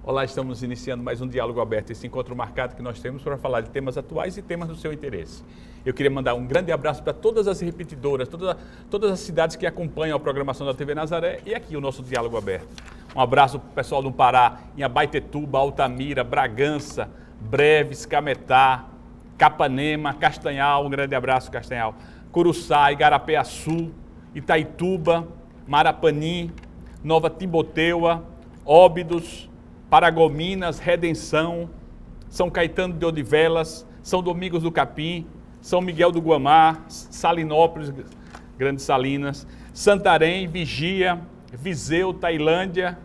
Olá, estamos iniciando mais um Diálogo Aberto, esse encontro marcado que nós temos para falar de temas atuais e temas do seu interesse. Eu queria mandar um grande abraço para todas as repetidoras, todas as cidades que acompanham a programação da TV Nazaré e aqui o nosso Diálogo Aberto. Um abraço para o pessoal do Pará, em Abaetetuba, Altamira, Bragança, Breves, Cametá, Capanema, Castanhal, um grande abraço, Castanhal, Curuçá, Igarapé-Açu, Itaituba, Marapani, Nova Timboteua, Óbidos, Paragominas, Redenção, São Caetano de Odivelas, São Domingos do Capim, São Miguel do Guamá, Salinópolis, Grandes Salinas, Santarém, Vigia, Viseu, Tailândia,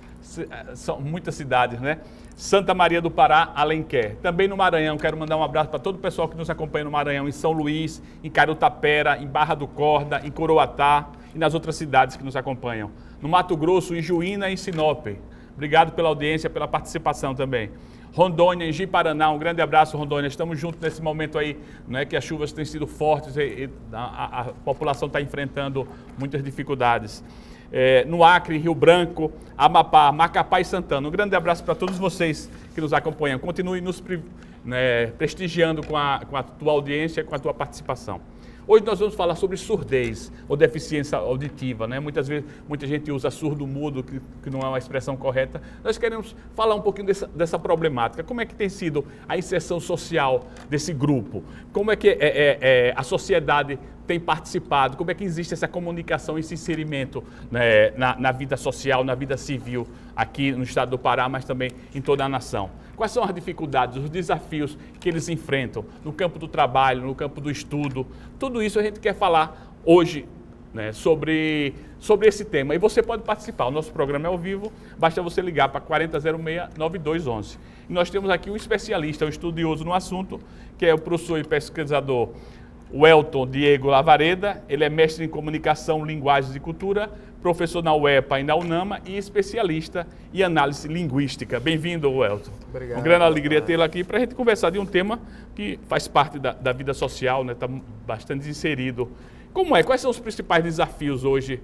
são muitas cidades, né? Santa Maria do Pará, Alenquer. Também no Maranhão, quero mandar um abraço para todo o pessoal que nos acompanha no Maranhão, em São Luís, em Carutapera, em Barra do Corda, em Coroatá e nas outras cidades que nos acompanham. No Mato Grosso, em Juína e em Sinop. Obrigado pela audiência, pela participação também. Rondônia, em Ji-Paraná, um grande abraço, Rondônia. Estamos juntos nesse momento aí, né, que as chuvas têm sido fortes e a população está enfrentando muitas dificuldades. No Acre, Rio Branco, Amapá, Macapá e Santana. Um grande abraço para todos vocês que nos acompanham. Continue nos prestigiando com a tua audiência, com a tua participação. Hoje nós vamos falar sobre surdez ou deficiência auditiva, né? Muitas vezes, muita gente usa surdo-mudo, que não é uma expressão correta. Nós queremos falar um pouquinho dessa problemática. Como é que tem sido a inserção social desse grupo? Como é que a sociedade tem participado? Como é que existe essa comunicação, esse inserimento, né, na vida social, na vida civil aqui no estado do Pará, mas também em toda a nação? Quais são as dificuldades, os desafios que eles enfrentam no campo do trabalho, no campo do estudo? Tudo isso a gente quer falar hoje, né, sobre esse tema. E você pode participar. O nosso programa é ao vivo, basta você ligar para 4006-9211. E nós temos aqui um especialista, um estudioso no assunto, que é o professor e pesquisador Welton Diego Lavareda. Ele é mestre em comunicação, linguagens e cultura, professor na UEPA e na UNAMA e especialista em análise linguística. Bem-vindo, Welton. Obrigado. Uma grande alegria tê-lo aqui para a gente conversar de um tema que faz parte da vida social, né? Está bastante inserido. Quais são os principais desafios hoje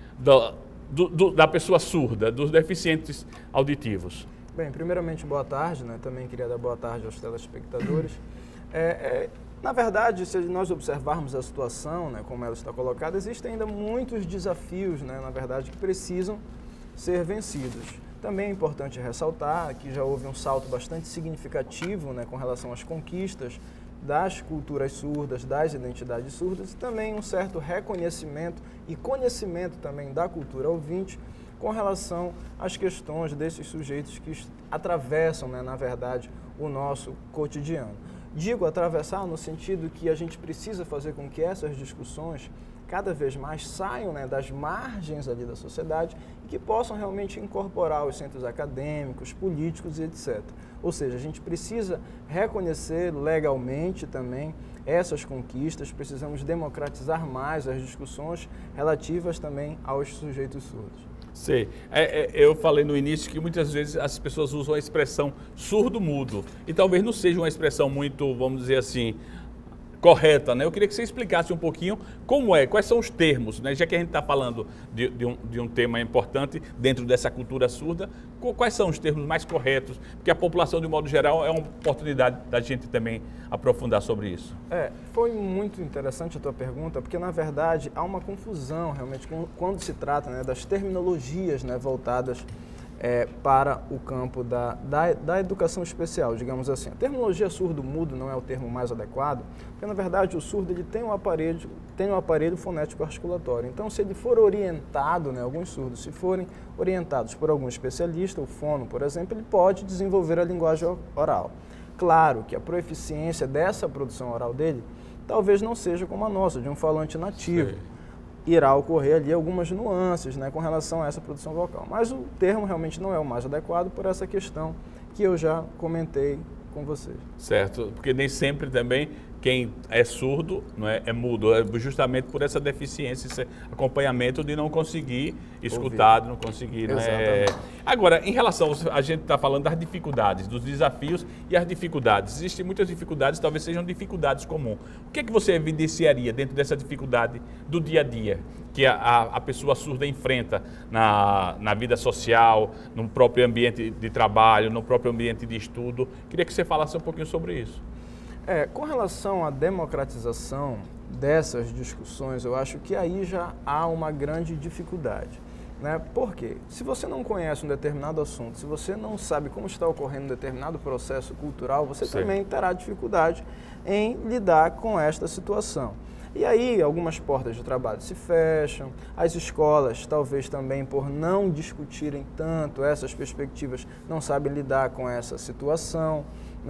da pessoa surda, dos deficientes auditivos? Bem, primeiramente, boa tarde, né? Também queria dar boa tarde aos telespectadores. Na verdade, se nós observarmos a situação, né, como ela está colocada, existem ainda muitos desafios, né, na verdade, que precisam ser vencidos. Também é importante ressaltar que já houve um salto bastante significativo, né, com relação às conquistas das culturas surdas, das identidades surdas, e também um certo reconhecimento e conhecimento também da cultura ouvinte com relação às questões desses sujeitos que atravessam, né, na verdade, o nosso cotidiano. Digo atravessar no sentido que a gente precisa fazer com que essas discussões cada vez mais saiam, né, das margens ali da sociedade e que possam realmente incorporar os centros acadêmicos, políticos e etc. Ou seja, a gente precisa reconhecer legalmente também essas conquistas, precisamos democratizar mais as discussões relativas também aos sujeitos surdos. Sei. Eu falei no início que muitas vezes as pessoas usam a expressão surdo-mudo e talvez não seja uma expressão muito, vamos dizer assim, correta, né? Eu queria que você explicasse um pouquinho quais são os termos, né? Já que a gente está falando de um tema importante dentro dessa cultura surda, quais são os termos mais corretos? Porque a população, de modo geral, é uma oportunidade da gente também aprofundar sobre isso. Foi muito interessante a tua pergunta, porque, na verdade, há uma confusão, realmente, quando se trata, né, das terminologias, né, voltadas para o campo da educação especial, digamos assim. A terminologia surdo-mudo não é o termo mais adequado, porque, na verdade, o surdo ele tem um aparelho fonético articulatório. Então, se ele for orientado, né, alguns surdos, se forem orientados por algum especialista, o fono, por exemplo, ele pode desenvolver a linguagem oral. Claro que a proeficiência dessa produção oral dele talvez não seja como a nossa, de um falante nativo. Sim. Irá ocorrer ali algumas nuances, né, com relação a essa produção vocal. Mas o termo realmente não é o mais adequado por essa questão que eu já comentei com vocês. Certo, porque nem sempre também quem é surdo, não é mudo, justamente por essa deficiência, esse acompanhamento de não conseguir escutar, de não conseguir. Agora, em relação, a gente está falando das dificuldades, dos desafios e as dificuldades. Existem muitas dificuldades, talvez sejam dificuldades comuns. O que é que você evidenciaria dentro dessa dificuldade do dia a dia, que a pessoa surda enfrenta na vida social, no próprio ambiente de trabalho, no próprio ambiente de estudo? Queria que você falasse um pouquinho sobre isso. Com relação à democratização dessas discussões, eu acho que aí já há uma grande dificuldade. Por quê? Se você não conhece um determinado assunto, se você não sabe como está ocorrendo um determinado processo cultural, você também terá dificuldade em lidar com esta situação. E aí algumas portas de trabalho se fecham, as escolas talvez também por não discutirem tanto essas perspectivas não sabem lidar com essa situação.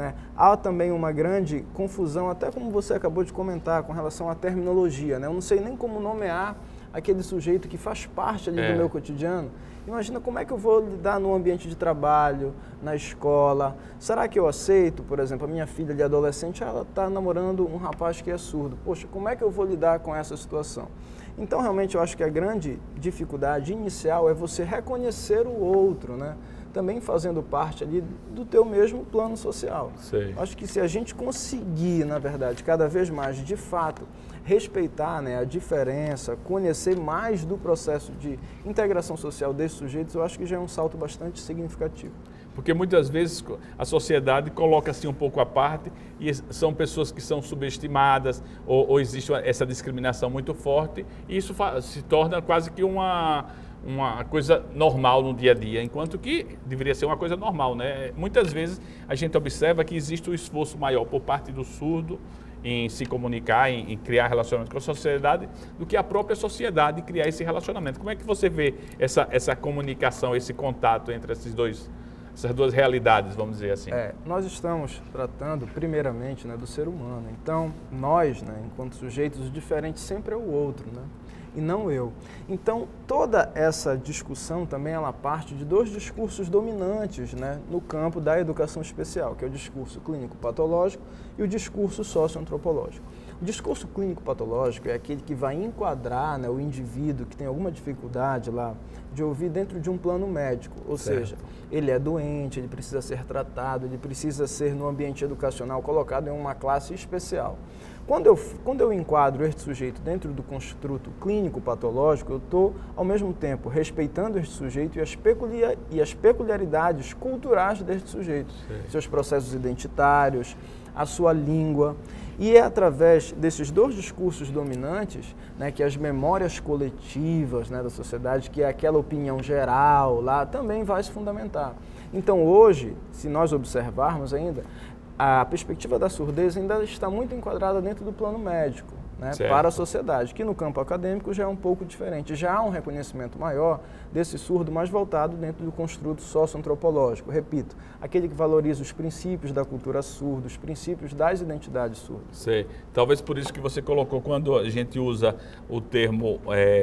Há também uma grande confusão, até como você acabou de comentar, com relação à terminologia. Eu não sei nem como nomear aquele sujeito que faz parte ali do meu cotidiano. Imagina como é que eu vou lidar no ambiente de trabalho, na escola. Será que eu aceito, por exemplo, a minha filha de adolescente, ela está namorando um rapaz que é surdo. Poxa, como é que eu vou lidar com essa situação? Então, realmente, eu acho que a grande dificuldade inicial é você reconhecer o outro, também fazendo parte ali do teu mesmo plano social. Acho que se a gente conseguir, na verdade, cada vez mais, de fato, respeitar a diferença, conhecer mais do processo de integração social desses sujeitos, eu acho que já é um salto bastante significativo. Porque muitas vezes a sociedade coloca-se um pouco à parte e são pessoas que são subestimadas ou existe essa discriminação muito forte e isso se torna quase que uma coisa normal no dia a dia, enquanto que deveria ser uma coisa normal, Muitas vezes a gente observa que existe um esforço maior por parte do surdo em se comunicar, em criar relacionamento com a sociedade, do que a própria sociedade criar esse relacionamento. Como é que você vê essa comunicação, esse contato entre essas duas realidades, vamos dizer assim? Nós estamos tratando, primeiramente, do ser humano. Então, nós, enquanto sujeitos diferentes, sempre é o outro, e não eu. Então, toda essa discussão também ela parte de dois discursos dominantes no campo da educação especial, que é o discurso clínico-patológico e o discurso socioantropológico. O discurso clínico-patológico é aquele que vai enquadrar o indivíduo que tem alguma dificuldade lá de ouvir dentro de um plano médico, ou seja, ele é doente, ele precisa ser tratado, ele precisa ser no ambiente educacional colocado em uma classe especial. Quando eu enquadro este sujeito dentro do construto clínico-patológico, eu estou, ao mesmo tempo, respeitando este sujeito e as peculiaridades culturais deste sujeito, seus processos identitários, a sua língua. E é através desses dois discursos dominantes que as memórias coletivas da sociedade, que é aquela opinião geral lá, também vai se fundamentar. Então, hoje, se nós observarmos ainda, a perspectiva da surdez ainda está muito enquadrada dentro do plano médico, para a sociedade, que no campo acadêmico já é um pouco diferente. Já há um reconhecimento maior desse surdo, mais voltado dentro do construto socioantropológico. Repito, aquele que valoriza os princípios da cultura surda, os princípios das identidades surdas. Talvez por isso que você colocou, quando a gente usa o termo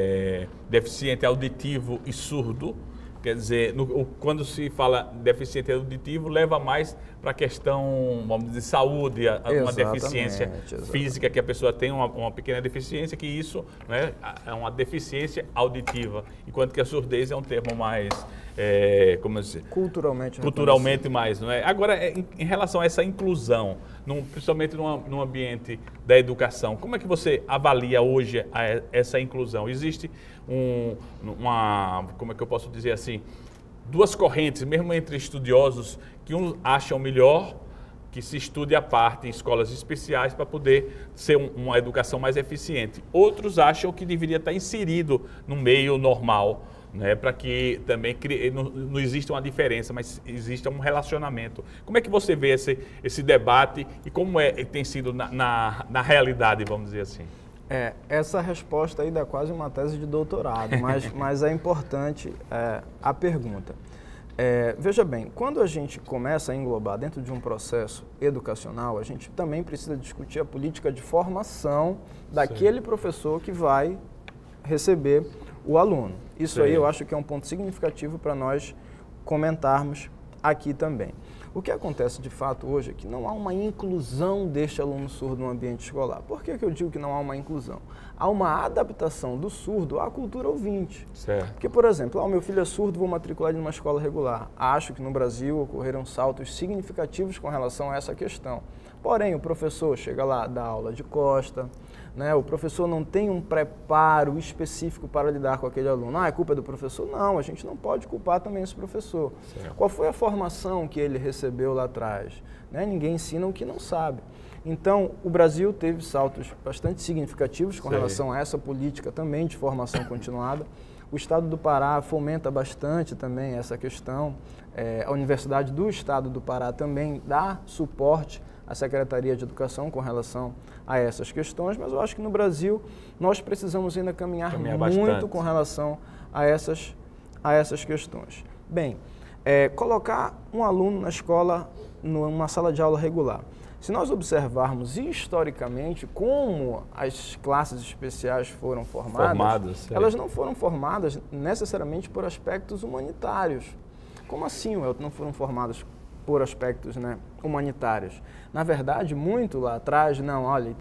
deficiente auditivo e surdo, quer dizer, quando se fala deficiente auditivo, leva mais para a questão, vamos dizer, saúde, uma deficiência física que a pessoa tem, uma pequena deficiência, que isso é uma deficiência auditiva, enquanto que a surdez é um termo mais, como dizer, culturalmente mais. Agora, em relação a essa inclusão, principalmente num ambiente da educação, como é que você avalia hoje essa inclusão? Existe como é que eu posso dizer assim, duas correntes, mesmo entre estudiosos, que uns acham melhor que se estude à parte em escolas especiais para poder ser uma educação mais eficiente. Outros acham que deveria estar inserido no meio normal, para que também não exista uma diferença, mas exista um relacionamento. Como é que você vê esse debate e como tem sido na realidade, vamos dizer assim? Essa resposta aí dá quase uma tese de doutorado, mas é importante a pergunta. Veja bem, quando a gente começa a englobar dentro de um processo educacional, a gente também precisa discutir a política de formação daquele professor que vai receber o aluno. Isso aí eu acho que é um ponto significativo para nós comentarmos aqui também. O que acontece de fato hoje é que não há uma inclusão deste aluno surdo no ambiente escolar. Por que eu digo que não há uma inclusão? Há uma adaptação do surdo à cultura ouvinte. Certo. Porque, por exemplo, o meu filho é surdo, vou matricular ele numa escola regular. Acho que no Brasil ocorreram saltos significativos com relação a essa questão. Porém, o professor chega lá, dá aula de costa, né? O professor não tem um preparo específico para lidar com aquele aluno. Ah, é culpa do professor? Não, a gente não pode culpar também esse professor. Certo. Qual foi a formação que ele recebeu lá atrás? Né? Ninguém ensina o que não sabe. Então, o Brasil teve saltos bastante significativos com relação a essa política também de formação continuada. O Estado do Pará fomenta bastante também essa questão. A Universidade do Estado do Pará também dá suporte à Secretaria de Educação com relação a essas questões, mas eu acho que no Brasil nós precisamos ainda caminhar muito bastante com relação a essas questões. Bem, colocar um aluno na escola, numa sala de aula regular. Se nós observarmos historicamente como as classes especiais foram formadas, elas não foram formadas necessariamente por aspectos humanitários. Como assim, Welton, não foram formadas por aspectos, né, humanitários? Na verdade, muito lá atrás, não, olha,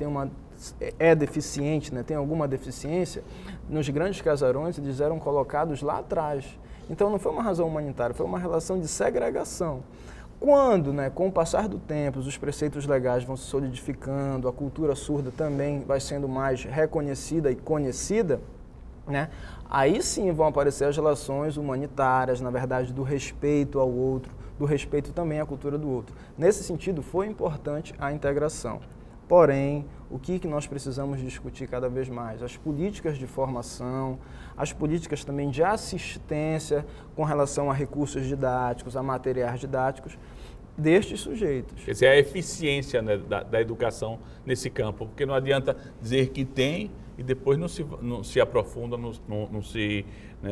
é deficiente, né, tem alguma deficiência, nos grandes casarões eles eram colocados lá atrás. Então não foi uma razão humanitária, foi uma relação de segregação. Quando, né, com o passar do tempo, os preceitos legais vão se solidificando, a cultura surda também vai sendo mais reconhecida e conhecida, né, aí sim vão aparecer as relações humanitárias, na verdade, do respeito ao outro, do respeito também à cultura do outro. Nesse sentido, foi importante a integração. Porém, o que nós precisamos discutir cada vez mais? As políticas de formação, as políticas também de assistência com relação a recursos didáticos, a materiais didáticos destes sujeitos. Quer dizer, a eficiência, né, da educação nesse campo, porque não adianta dizer que tem e depois não se aprofunda, não se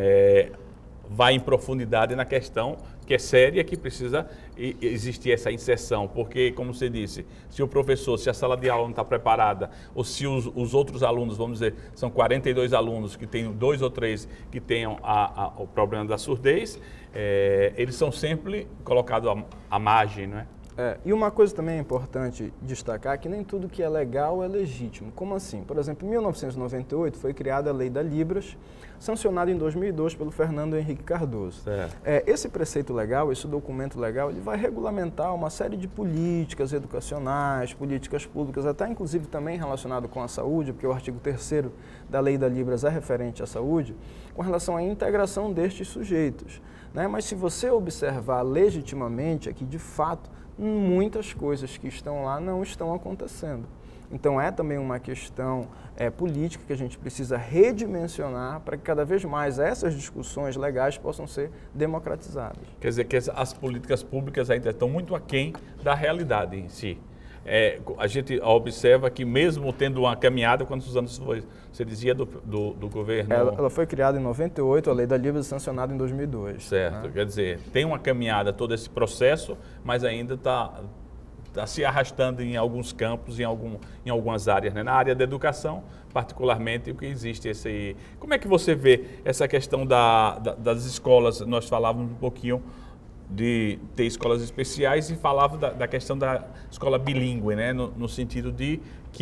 vai em profundidade na questão que é séria, que precisa existir essa inserção, porque, como você disse, se o professor, se a sala de aula não está preparada, ou se os outros alunos, vamos dizer, são 42 alunos que tem 2 ou 3 que tenham o problema da surdez, eles são sempre colocados à margem, não é? E uma coisa também é importante destacar, que nem tudo que é legal é legítimo. Como assim? Por exemplo, em 1998 foi criada a Lei da Libras, sancionada em 2002 pelo Fernando Henrique Cardoso. Esse preceito legal, esse documento legal, ele vai regulamentar uma série de políticas educacionais, políticas públicas, até inclusive também relacionado com a saúde, porque o artigo 3º da Lei da Libras é referente à saúde, com relação à integração destes sujeitos, né? Mas se você observar legitimamente, aqui de fato, muitas coisas que estão lá não estão acontecendo. Então é também uma questão política que a gente precisa redimensionar para que cada vez mais essas discussões legais possam ser democratizadas. Quer dizer que as políticas públicas ainda estão muito aquém da realidade em si. A gente observa que mesmo tendo uma caminhada, quantos anos foi, você dizia, do governo? Ela foi criada em 98, a Lei da Libras sancionada em 2002. Certo, né? Quer dizer, tem uma caminhada todo esse processo, mas ainda está se arrastando em alguns campos, em algumas áreas, né? Na área da educação, particularmente, o que existe esse... Como é que você vê essa questão das escolas? Nós falávamos um pouquinho de ter escolas especiais e falava da questão da escola bilíngue, né? No sentido de que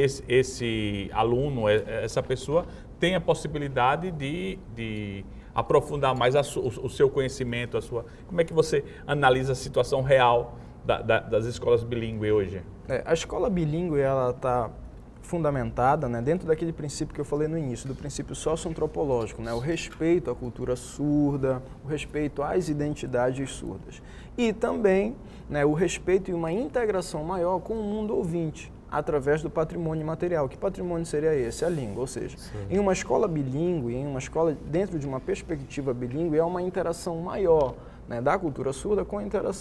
esse aluno, essa pessoa, tem a possibilidade de aprofundar mais o seu conhecimento, Como é que você analisa a situação real das escolas bilíngues hoje? A escola bilíngue, ela está fundamentada, né, dentro daquele princípio que eu falei no início, do princípio socioantropológico, né, o respeito à cultura surda, o respeito às identidades surdas. E também, né, o respeito e uma integração maior com o mundo ouvinte, através do patrimônio material. Que patrimônio seria esse? A língua. Ou seja, em uma escola bilíngue, em uma escola dentro de uma perspectiva bilíngue, é uma interação maior, né, da cultura surda com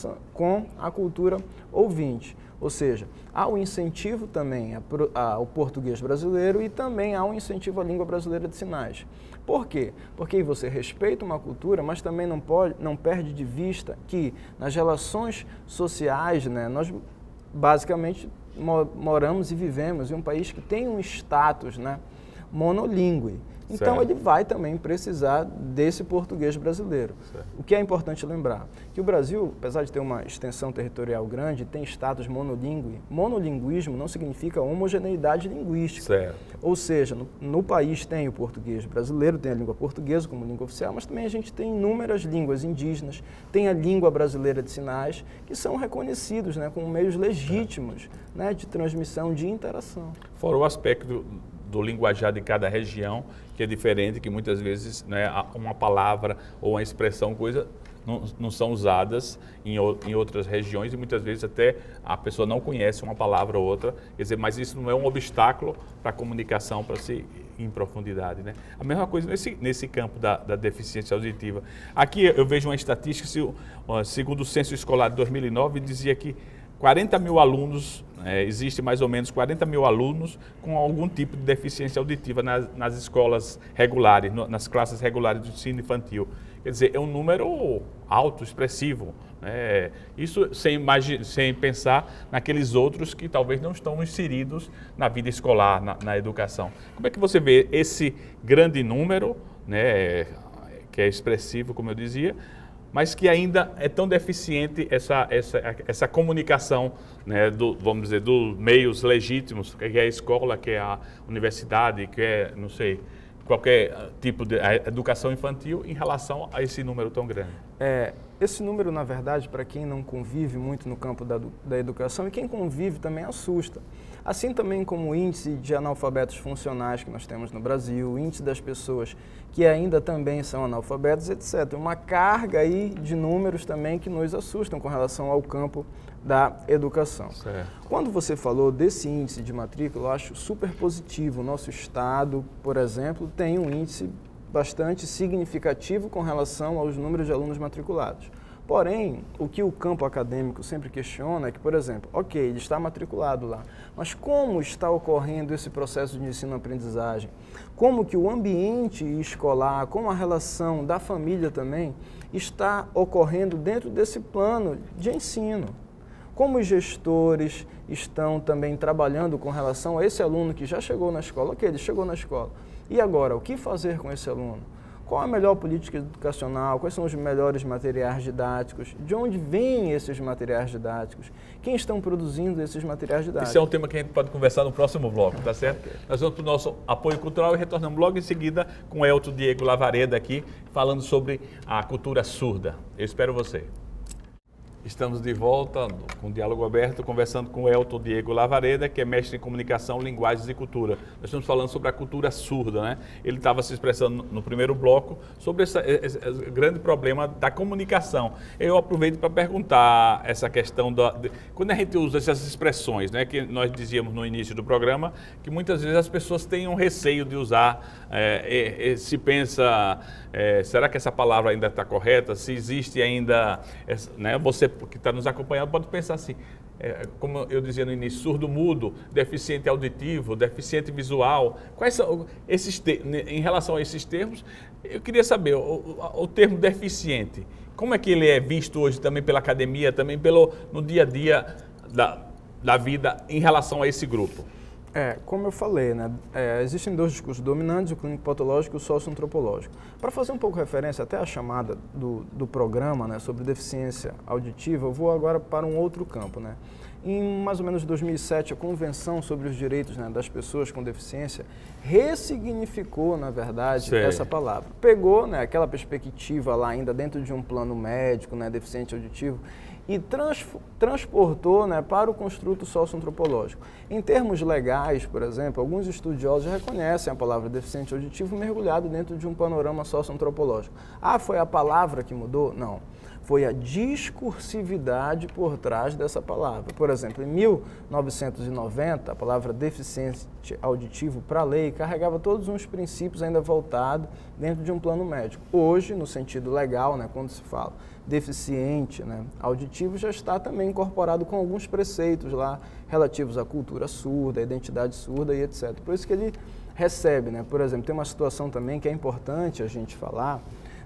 a cultura ouvinte. Ou seja, há um incentivo também ao português brasileiro e também há um incentivo à língua brasileira de sinais. Por quê? Porque você respeita uma cultura, mas também não perde de vista que nas relações sociais, né, nós basicamente moramos e vivemos em um país que tem um status, né, monolíngue. Então ele vai também precisar desse português brasileiro. O que é importante lembrar? Que o Brasil, apesar de ter uma extensão territorial grande, tem status monolíngue. Monolinguismo não significa homogeneidade linguística. Ou seja, no país tem o português brasileiro, tem a língua portuguesa como língua oficial, mas também a gente tem inúmeras línguas indígenas, tem a língua brasileira de sinais, que são reconhecidos, né, como meios legítimos, né, de transmissão, de interação. Fora o aspecto do linguajar de cada região, que é diferente, que muitas vezes, né, uma palavra ou uma expressão, coisa, não são usadas em outras regiões e muitas vezes até a pessoa não conhece uma palavra ou outra, quer dizer, mas isso não é um obstáculo para a comunicação, para se ir em profundidade, né? A mesma coisa nesse campo da deficiência auditiva. Aqui eu vejo uma estatística, segundo o Censo Escolar de 2009, dizia que 40 mil alunos, existe mais ou menos 40 mil alunos com algum tipo de deficiência auditiva nas escolas regulares, nas classes regulares do ensino infantil. Quer dizer, é um número alto, expressivo. Isso sem pensar naqueles outros que talvez não estão inseridos na vida escolar, na educação. Como é que você vê esse grande número, né, que é expressivo, como eu dizia, mas que ainda é tão deficiente essa comunicação, né, vamos dizer, dos meios legítimos, que é a escola, que é a universidade, que é, não sei, qualquer tipo de educação infantil em relação a esse número tão grande? Esse número, na verdade, para quem não convive muito no campo da educação, e quem convive também assusta. Assim também como o índice de analfabetos funcionais que nós temos no Brasil, o índice das pessoas que ainda também são analfabetos, etc. Uma carga aí de números também que nos assustam com relação ao campo da educação. Quando você falou desse índice de matrícula, eu acho super positivo. O nosso estado, por exemplo, tem um índice bastante significativo com relação aos números de alunos matriculados. Porém, o que o campo acadêmico sempre questiona é que, por exemplo, ok, ele está matriculado lá, mas como está ocorrendo esse processo de ensino-aprendizagem? Como que o ambiente escolar, como a relação da família também, está ocorrendo dentro desse plano de ensino? Como os gestores estão também trabalhando com relação a esse aluno que já chegou na escola? Ok, ele chegou na escola. E agora, o que fazer com esse aluno? Qual a melhor política educacional? Quais são os melhores materiais didáticos? De onde vêm esses materiais didáticos? Quem estão produzindo esses materiais didáticos? Esse é um tema que a gente pode conversar no próximo bloco, tá certo? Okay. Nós vamos para o nosso apoio cultural e retornamos logo em seguida com o Elton Diego Lavareda aqui, falando sobre a cultura surda. Eu espero você. Estamos de volta com o Diálogo Aberto, conversando com o Elton Diego Lavareda, que é mestre em Comunicação, Linguagens e Cultura. Nós estamos falando sobre a cultura surda, né? Ele estava se expressando no primeiro bloco sobre esse grande problema da comunicação. Eu aproveito para perguntar essa questão quando a gente usa essas expressões, né, que nós dizíamos no início do programa, que muitas vezes as pessoas têm um receio de usar, se pensa, será que essa palavra ainda está correta? Se existe ainda, né, você que está nos acompanhando pode pensar assim, como eu dizia no início, surdo-mudo, deficiente auditivo, deficiente visual. Quais são esses em relação a esses termos? Eu queria saber, o termo deficiente, como é que ele é visto hoje também pela academia, também no dia a dia da vida em relação a esse grupo? Como eu falei, né, existem dois discursos dominantes, o clínico patológico e o socioantropológico. Para fazer um pouco referência até à chamada do programa, né, sobre deficiência auditiva, eu vou agora para um outro campo, né. Em mais ou menos 2007, a Convenção sobre os Direitos, né, das Pessoas com Deficiência ressignificou, na verdade, essa palavra. Pegou, né, aquela perspectiva lá ainda dentro de um plano médico, né, deficiente auditivo, e transportou, né, para o construto socioantropológico. Em termos legais, por exemplo, alguns estudiosos reconhecem a palavra deficiente auditivo mergulhado dentro de um panorama socioantropológico. Foi a palavra que mudou? Não. Foi a discursividade por trás dessa palavra. Por exemplo, em 1990, a palavra deficiente auditivo para a lei carregava todos uns princípios ainda voltados dentro de um plano médico. Hoje, no sentido legal, né, quando se fala deficiente, né, auditivo, já está também incorporado com alguns preceitos lá relativos à cultura surda, à identidade surda e etc. Por isso que ele recebe, né, por exemplo, tem uma situação também que é importante a gente falar,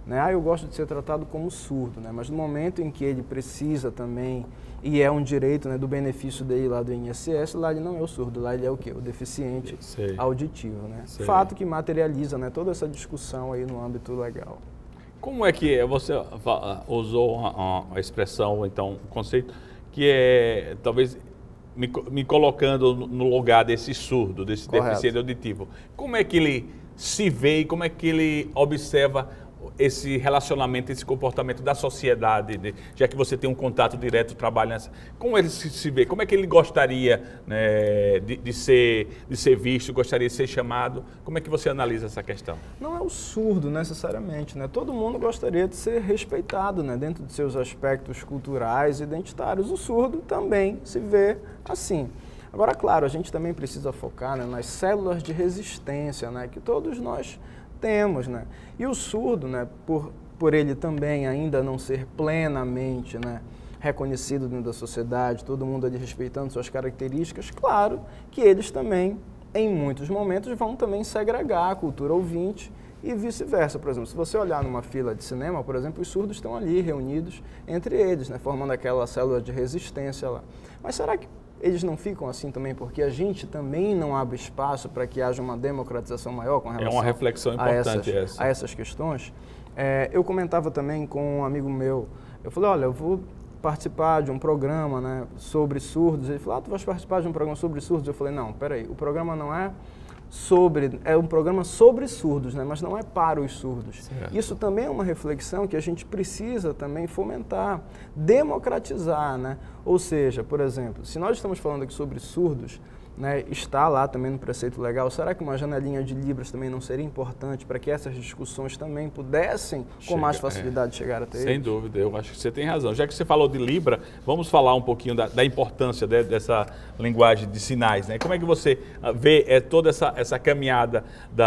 né? Ah, eu gosto de ser tratado como surdo, né? Mas no momento em que ele precisa também, e é um direito, né, do benefício dele lá do INSS, lá ele não é o surdo, lá ele é o quê? O deficiente auditivo, né? Fato que materializa, né, toda essa discussão aí no âmbito legal. Como é que você usou uma expressão, então, um conceito que é, talvez, me colocando no lugar desse surdo, desse deficiente auditivo. Como é que ele se vê e como é que ele observa esse relacionamento, esse comportamento da sociedade, já que você tem um contato direto, trabalha nessa... Como ele se vê? Como é que ele gostaria, né, de ser visto, gostaria de ser chamado? Como é que você analisa essa questão? Não é o surdo necessariamente, né? Todo mundo gostaria de ser respeitado, né, dentro de seus aspectos culturais e identitários. O surdo também se vê assim. Agora, claro, a gente também precisa focar, né, nas células de resistência, né, que todos nós temos, né? E o surdo, né, por ele também ainda não ser plenamente, né, reconhecido dentro da sociedade, todo mundo ali respeitando suas características, claro que eles também, em muitos momentos, vão também segregar a cultura ouvinte e vice-versa. Por exemplo, se você olhar numa fila de cinema, por exemplo, os surdos estão ali reunidos entre eles, né, formando aquela célula de resistência lá. Mas será que eles não ficam assim também porque a gente também não abre espaço para que haja uma democratização maior com relação uma reflexão importante a essas questões? Eu comentava também com um amigo meu, eu falei, olha, eu vou participar de um programa, né, sobre surdos. Ele falou, tu vais participar de um programa sobre surdos? Eu falei, não, peraí, o programa não é um programa sobre surdos, né, mas não é para os surdos. Certo. Isso também é uma reflexão que a gente precisa também fomentar, democratizar, né? Ou seja, por exemplo, se nós estamos falando aqui sobre surdos, né, está lá também no preceito legal, será que uma janelinha de Libras também não seria importante para que essas discussões também pudessem com mais facilidade chegar até eles? Sem dúvida, eu acho que você tem razão. Já que você falou de Libra, vamos falar um pouquinho da importância dessa linguagem de sinais, né? Como é que você vê toda essa caminhada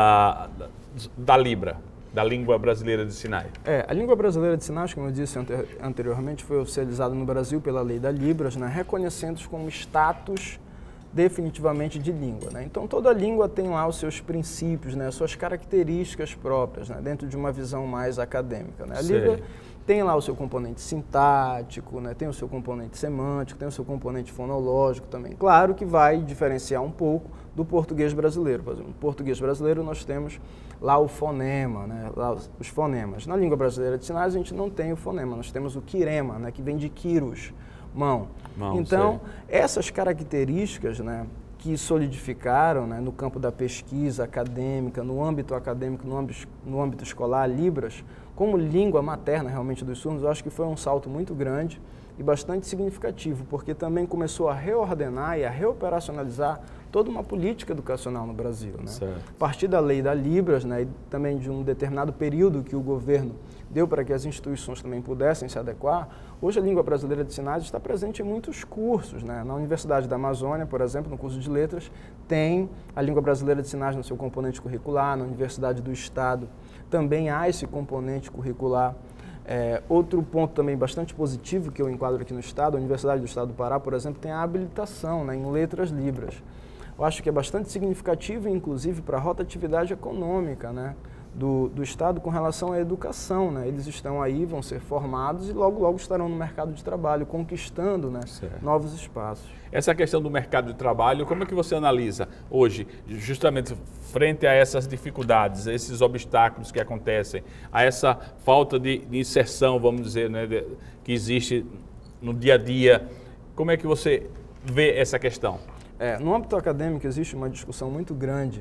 da Libra, da língua brasileira de sinais? A língua brasileira de sinais, como eu disse anteriormente, foi oficializada no Brasil pela lei da Libras, né, reconhecendo como status definitivamente de língua, né? Então toda língua tem lá os seus princípios, né, as suas características próprias, né, dentro de uma visão mais acadêmica, né? A língua tem lá o seu componente sintático, né, tem o seu componente semântico, tem o seu componente fonológico também. Claro que vai diferenciar um pouco do português brasileiro. Por exemplo, no português brasileiro nós temos lá o fonema, né, lá os fonemas. Na língua brasileira de sinais a gente não tem o fonema, nós temos o quirema, né, que vem de quiros, mão. Então, essas características, né, que solidificaram, né, no campo da pesquisa acadêmica, no âmbito acadêmico, no âmbito escolar, Libras, como língua materna realmente dos surdos, eu acho que foi um salto muito grande e bastante significativo, porque também começou a reordenar e a reoperacionalizar toda uma política educacional no Brasil, né? A partir da lei da Libras, né, e também de um determinado período que o governo deu para que as instituições também pudessem se adequar, hoje a língua brasileira de sinais está presente em muitos cursos, né? Na Universidade da Amazônia, por exemplo, no curso de letras, tem a língua brasileira de sinais no seu componente curricular. Na Universidade do Estado também há esse componente curricular. Outro ponto também bastante positivo que eu enquadro aqui no Estado, a Universidade do Estado do Pará, por exemplo, tem a habilitação, né, em letras libras. Eu acho que é bastante significativo, inclusive, para a rotatividade econômica, né, do Estado com relação à educação, né? Eles estão aí, vão ser formados e logo, logo estarão no mercado de trabalho, conquistando, né, novos espaços. Essa questão do mercado de trabalho, como é que você analisa hoje, justamente frente a essas dificuldades, a esses obstáculos que acontecem, a essa falta de inserção, vamos dizer, né, que existe no dia a dia? Como é que você vê essa questão? No âmbito acadêmico existe uma discussão muito grande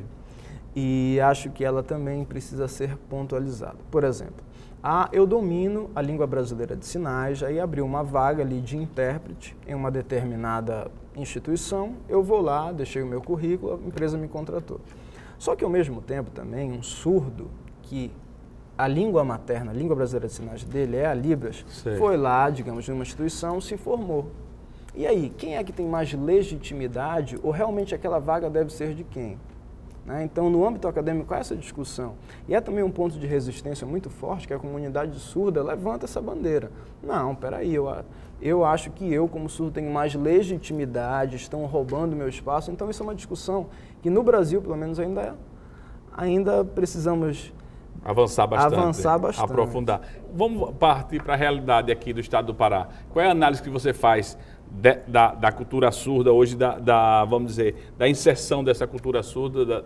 e acho que ela também precisa ser pontualizada. Por exemplo, eu domino a língua brasileira de sinais, aí abriu uma vaga ali de intérprete em uma determinada instituição, eu vou lá, deixei o meu currículo, a empresa me contratou. Só que ao mesmo tempo também um surdo que a língua materna, a língua brasileira de sinais dele é a Libras, foi lá, digamos, numa instituição, se formou. E aí, quem é que tem mais legitimidade ou realmente aquela vaga deve ser de quem? Né? Então, no âmbito acadêmico, há essa discussão. E é também um ponto de resistência muito forte que a comunidade surda levanta essa bandeira. Não, peraí, eu acho que eu, como surdo, tenho mais legitimidade, estão roubando meu espaço. Então, isso é uma discussão que no Brasil, pelo menos, ainda precisamos Avançar bastante. Avançar bastante. Aprofundar. Vamos partir para a realidade aqui do estado do Pará. Qual é a análise que você faz da cultura surda hoje, vamos dizer, da inserção dessa cultura surda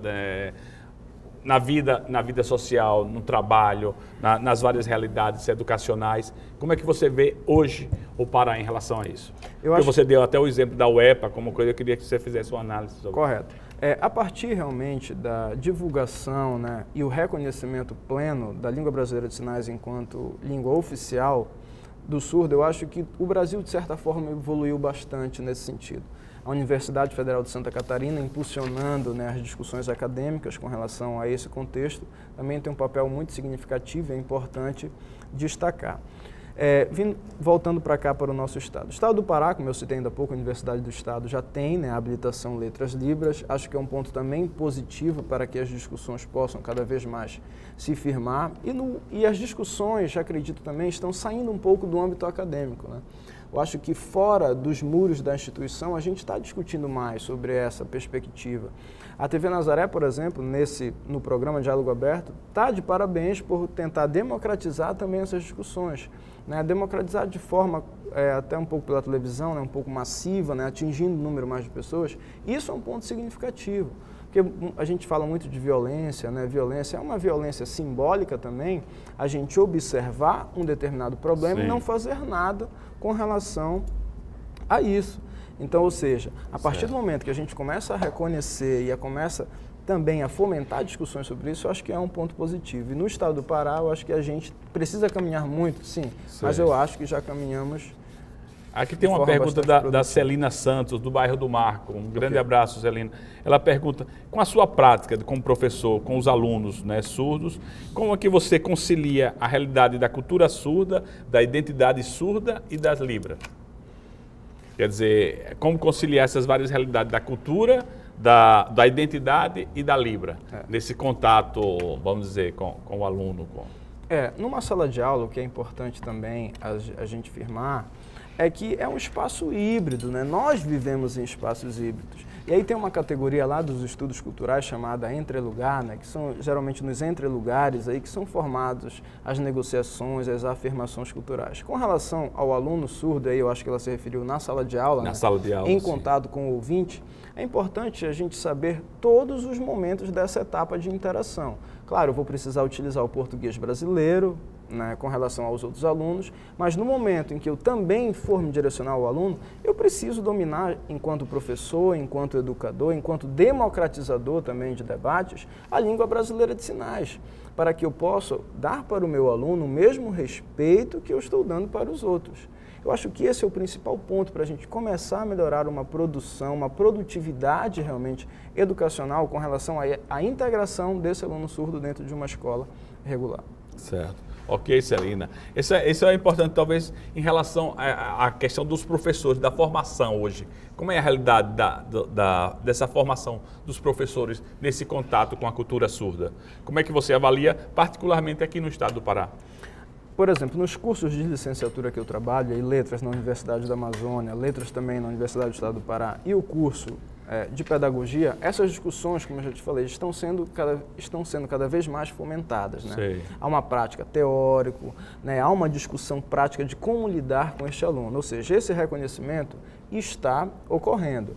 na vida social, no trabalho, nas várias realidades educacionais? Como é que você vê hoje o Pará em relação a isso? Você deu até o exemplo da UEPA como coisa, eu queria que você fizesse uma análise sobre isso. Correto. A partir realmente da divulgação, né, e o reconhecimento pleno da língua brasileira de sinais enquanto língua oficial do surdo, eu acho que o Brasil, de certa forma, evoluiu bastante nesse sentido. A Universidade Federal de Santa Catarina, impulsionando, né, as discussões acadêmicas com relação a esse contexto, também tem um papel muito significativo e é importante destacar. Voltando para cá, para o nosso estado. O estado do Pará, como eu citei ainda há pouco, a Universidade do Estado já tem, né, a habilitação Letras Libras. Acho que é um ponto também positivo para que as discussões possam cada vez mais se firmar. E as discussões, acredito também, estão saindo um pouco do âmbito acadêmico, né? Eu acho que fora dos muros da instituição, a gente está discutindo mais sobre essa perspectiva. A TV Nazaré, por exemplo, no programa Diálogo Aberto, está de parabéns por tentar democratizar também essas discussões, né? Democratizar de forma até um pouco pela televisão, né? Um pouco massiva, né? Atingindo um número mais de pessoas. Isso é um ponto significativo, porque a gente fala muito de violência, né? Violência é uma violência simbólica também, a gente observar um determinado problema e não fazer nada com relação a isso. Então, ou seja, a partir do momento que a gente começa a reconhecer e começa também a fomentar discussões sobre isso, eu acho que é um ponto positivo. E no estado do Pará, eu acho que a gente precisa caminhar muito, sim, mas eu acho que já caminhamos. Aqui tem uma pergunta da Celina Santos, do bairro do Marco. Um grande abraço, Celina. Ela pergunta, com a sua prática como professor, com os alunos, né, surdos, como é que você concilia a realidade da cultura surda, da identidade surda e das libras? Quer dizer, como conciliar essas várias realidades da cultura, da identidade e da libra, nesse contato, vamos dizer, com o aluno? Numa sala de aula, o que é importante também a gente firmar é que é um espaço híbrido, né? Nós vivemos em espaços híbridos. E aí tem uma categoria lá dos estudos culturais chamada entrelugar, né? Que são geralmente nos entrelugares aí que são formados as negociações, as afirmações culturais. Com relação ao aluno surdo, aí eu acho que ela se referiu na sala de aula, em contato com o ouvinte, é importante a gente saber todos os momentos dessa etapa de interação. Claro, eu vou precisar utilizar o português brasileiro, né, com relação aos outros alunos, mas no momento em que eu também for me direcionar ao aluno, eu preciso dominar, enquanto professor, enquanto educador, enquanto democratizador também de debates, a língua brasileira de sinais, para que eu possa dar para o meu aluno o mesmo respeito que eu estou dando para os outros. Eu acho que esse é o principal ponto para a gente começar a melhorar uma produção, uma produtividade realmente educacional com relação à integração desse aluno surdo dentro de uma escola regular. Certo. Ok, Celina. Isso é importante, talvez, em relação à questão dos professores, da formação hoje. Como é a realidade dessa formação dos professores nesse contato com a cultura surda? Como é que você avalia, particularmente aqui no estado do Pará? Por exemplo, nos cursos de licenciatura que eu trabalho, e letras na Universidade da Amazônia, letras também na Universidade do Estado do Pará, e o curso de pedagogia, essas discussões, como eu já te falei, estão sendo cada vez mais fomentadas, né? Há uma prática teórica, né? Há uma discussão prática de como lidar com este aluno, ou seja, esse reconhecimento está ocorrendo.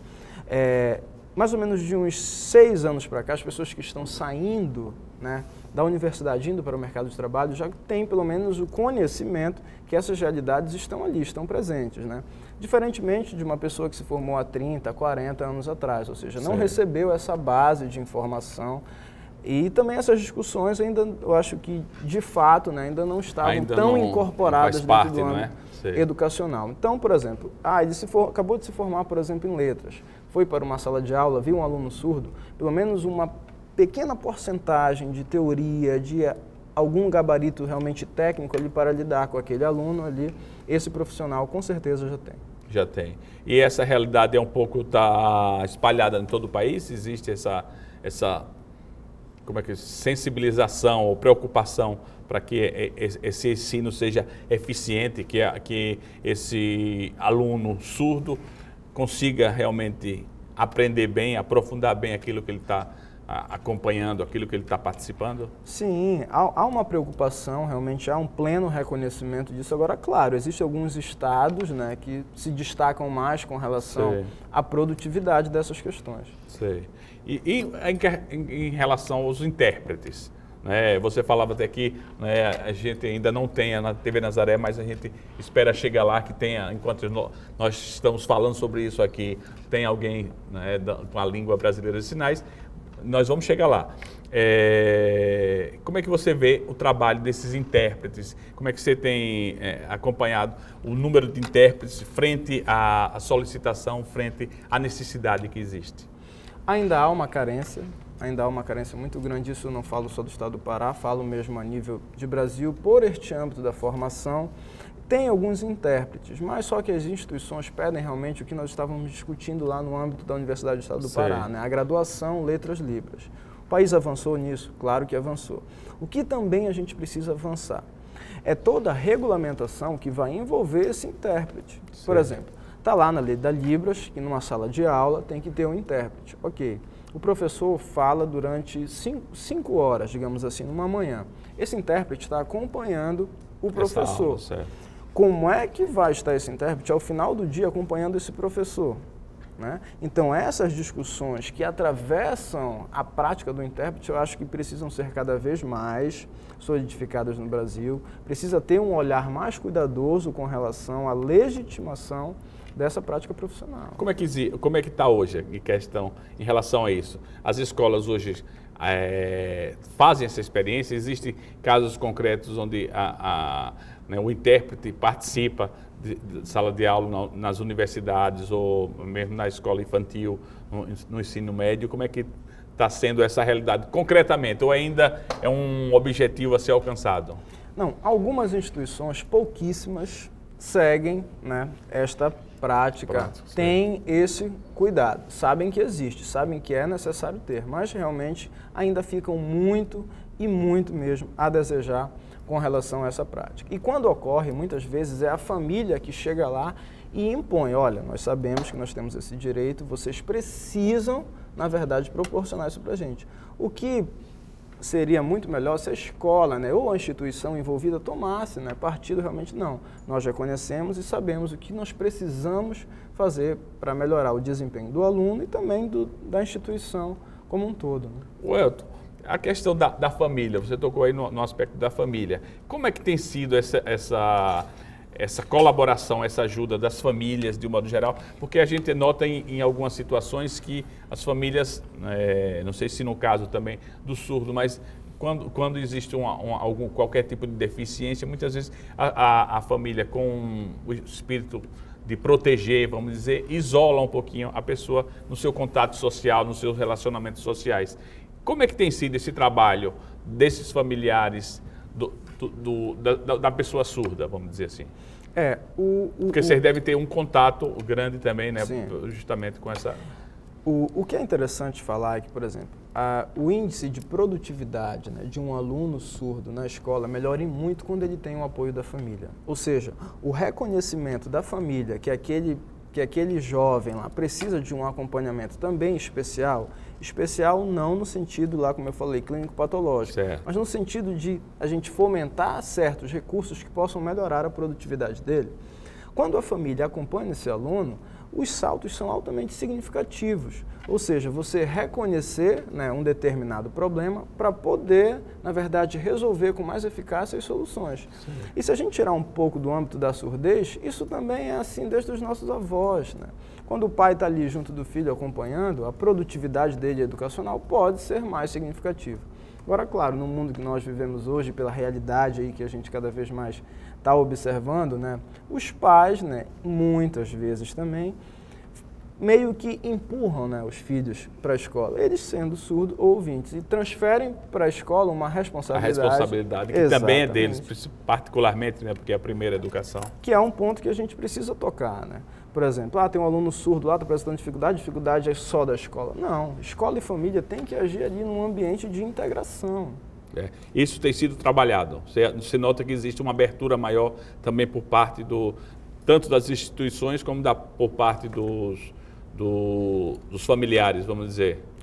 Mais ou menos de uns 6 anos para cá, as pessoas que estão saindo, né, da universidade, indo para o mercado de trabalho, já têm pelo menos o conhecimento que essas realidades estão ali, estão presentes, né? Diferentemente de uma pessoa que se formou há 30, 40 anos atrás, ou seja, não recebeu essa base de informação. E também essas discussões ainda, eu acho que, de fato, né, ainda não estavam tão incorporadas dentro do âmbito educacional. Então, por exemplo, ele acabou de se formar, por exemplo, em letras, foi para uma sala de aula, viu um aluno surdo, pelo menos uma pequena porcentagem de teoria, de algum gabarito realmente técnico ali para lidar com aquele aluno ali, esse profissional com certeza já tem. Já tem. E essa realidade é um pouco espalhada em todo o país? Existe essa sensibilização ou preocupação para que esse ensino seja eficiente, que esse aluno surdo consiga realmente aprender bem, aprofundar bem aquilo que ele está acompanhando aquilo que ele está participando? Sim, há uma preocupação, realmente há um pleno reconhecimento disso. Agora, claro, existem alguns estados, né, que se destacam mais com relação à produtividade dessas questões. Sei. E em relação aos intérpretes? Né, você falava até que, né, a gente ainda não tem na TV Nazaré, mas a gente espera chegar lá que tenha, enquanto nós estamos falando sobre isso aqui, tem alguém, né, com a língua brasileira de sinais. Nós vamos chegar lá. Como é que você vê o trabalho desses intérpretes? Como é que você tem acompanhado o número de intérpretes frente à solicitação, frente à necessidade que existe? Ainda há uma carência muito grande. Isso eu não falo só do estado do Pará, falo mesmo a nível de Brasil, por este âmbito da formação. Tem alguns intérpretes, mas só que as instituições pedem realmente o que nós estávamos discutindo lá no âmbito da Universidade do Estado do Pará, né? A graduação Letras Libras. O país avançou nisso? Claro que avançou. O que também a gente precisa avançar é toda a regulamentação que vai envolver esse intérprete. Sim. Por exemplo, está lá na lei da Libras, que numa sala de aula tem que ter um intérprete. Ok, o professor fala durante 5 horas, digamos assim, numa manhã. Esse intérprete está acompanhando o professor. Essa aula, certo. Como é que vai estar esse intérprete ao final do dia acompanhando esse professor? Né? Então, essas discussões que atravessam a prática do intérprete, eu acho que precisam ser cada vez mais solidificadas no Brasil. Precisa ter um olhar mais cuidadoso com relação à legitimação dessa prática profissional. Como é que está hoje em questão em relação a isso? As escolas hoje fazem essa experiência? Existem casos concretos onde né, o intérprete participa de sala de aula nas universidades ou mesmo na escola infantil, no ensino médio? Como é que está sendo essa realidade concretamente? Ou ainda é um objetivo a ser alcançado? Não, algumas instituições, pouquíssimas, seguem, né, esta prática, têm esse cuidado, sabem que existe, sabem que é necessário ter, mas realmente ainda ficam muito e muito mesmo a desejar com relação a essa prática. E quando ocorre, muitas vezes é a família que chega lá e impõe, olha, nós sabemos que nós temos esse direito, vocês precisam, na verdade, proporcionar isso para a gente. O que seria muito melhor se a escola, né, ou a instituição envolvida tomasse, né, partido realmente não. Nós já conhecemos e sabemos o que nós precisamos fazer para melhorar o desempenho do aluno e também da instituição como um todo. Né? Welton, a questão da família, você tocou aí no aspecto da família. Como é que tem sido essa colaboração, essa ajuda das famílias de um modo geral? Porque a gente nota em algumas situações que as famílias, não sei se no caso também do surdo, mas quando existe qualquer tipo de deficiência, muitas vezes a família com o espírito de proteger, vamos dizer, isola um pouquinho a pessoa no seu contato social, nos seus relacionamentos sociais. Como é que tem sido esse trabalho desses familiares da pessoa surda, vamos dizer assim? Porque vocês devem ter um contato grande também, né? Sim. Justamente com essa... O que é interessante falar é que, por exemplo, o índice de produtividade, né, de um aluno surdo na escola melhora muito quando ele tem o apoio da família. Ou seja, o reconhecimento da família que aquele jovem lá precisa de um acompanhamento também especial não no sentido lá, como eu falei, clínico-patológico, certo, mas no sentido de a gente fomentar certos recursos que possam melhorar a produtividade dele. Quando a família acompanha esse aluno, os saltos são altamente significativos. Ou seja, você reconhecer, né, um determinado problema para poder, na verdade, resolver com mais eficácia as soluções. Sim. E se a gente tirar um pouco do âmbito da surdez, isso também é assim desde os nossos avós, né? Quando o pai está ali junto do filho acompanhando, a produtividade dele educacional pode ser mais significativa. Agora, claro, no mundo que nós vivemos hoje, pela realidade aí que a gente cada vez mais está observando, né, os pais, né, muitas vezes também, meio que empurram, né, os filhos para a escola, eles sendo surdos ou ouvintes, e transferem para a escola uma responsabilidade. A responsabilidade que também é deles, particularmente, né, porque é a primeira educação. Que é um ponto que a gente precisa tocar, né? Por exemplo, tem um aluno surdo lá, está apresentando dificuldade é só da escola. Não, escola e família têm que agir ali num ambiente de integração. Isso tem sido trabalhado. Você nota que existe uma abertura maior também por parte tanto das instituições como por parte dos familiares, vamos dizer.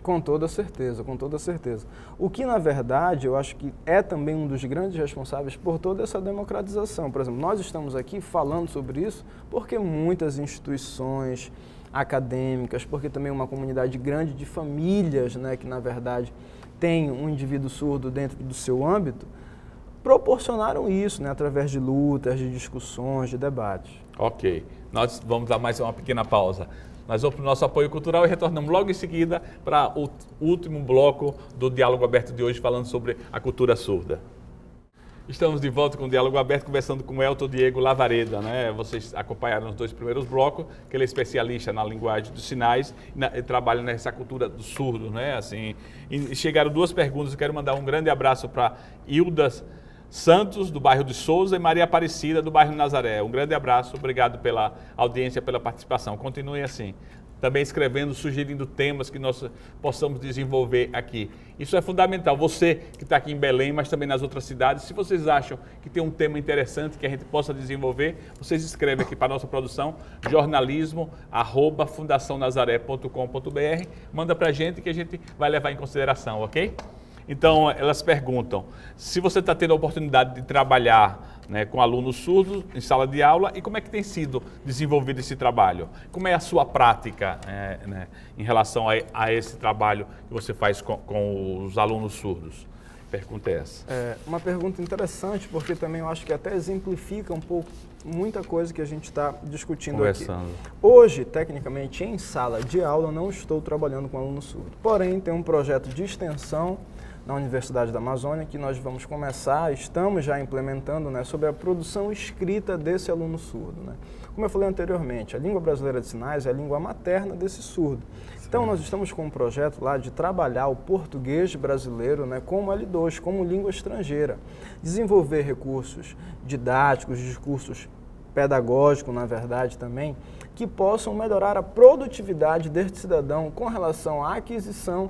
Com toda certeza, com toda certeza. O que, na verdade, eu acho que é também um dos grandes responsáveis por toda essa democratização. Por exemplo, nós estamos aqui falando sobre isso porque muitas instituições acadêmicas, porque também uma comunidade grande de famílias, né, que, na verdade, tem um indivíduo surdo dentro do seu âmbito, proporcionaram isso, né, através de lutas, de discussões, de debates. Ok. Nós vamos dar mais uma pequena pausa. Nós vamos para o nosso apoio cultural e retornamos logo em seguida para o último bloco do Diálogo Aberto de hoje, falando sobre a cultura surda. Estamos de volta com o Diálogo Aberto, conversando com o Elton Diego Lavareda, né? Vocês acompanharam os 2 primeiros blocos, que ele é especialista na linguagem dos sinais e trabalha nessa cultura do surdo, né? Assim, e chegaram 2 perguntas, eu quero mandar um grande abraço para Hilda Santos, do bairro de Souza, e Maria Aparecida, do bairro Nazaré. Um grande abraço, obrigado pela audiência, pela participação. Continuem assim, também escrevendo, sugerindo temas que nós possamos desenvolver aqui. Isso é fundamental. Você que está aqui em Belém, mas também nas outras cidades, se vocês acham que tem um tema interessante que a gente possa desenvolver, vocês escrevem aqui para a nossa produção, jornalismo@fundacionazaré.com.br, manda para a gente que a gente vai levar em consideração, ok? Então, elas perguntam se você está tendo a oportunidade de trabalhar, né, com alunos surdos em sala de aula e como é que tem sido desenvolvido esse trabalho? Como é a sua prática né, em relação a esse trabalho que você faz com os alunos surdos? A pergunta é essa. É uma pergunta interessante, porque também eu acho que até exemplifica um pouco muita coisa que a gente está discutindo aqui. Hoje, tecnicamente, em sala de aula, eu não estou trabalhando com aluno surdo. Porém, tem um projeto de extensão na Universidade da Amazônia, que nós vamos começar, estamos já implementando, né, sobre a produção escrita desse aluno surdo, né? Como eu falei anteriormente, a língua brasileira de sinais é a língua materna desse surdo. Então, nós estamos com um projeto lá de trabalhar o português brasileiro, né, como L2, como língua estrangeira. Desenvolver recursos didáticos, discursos pedagógicos, na verdade, também, que possam melhorar a produtividade deste cidadão com relação à aquisição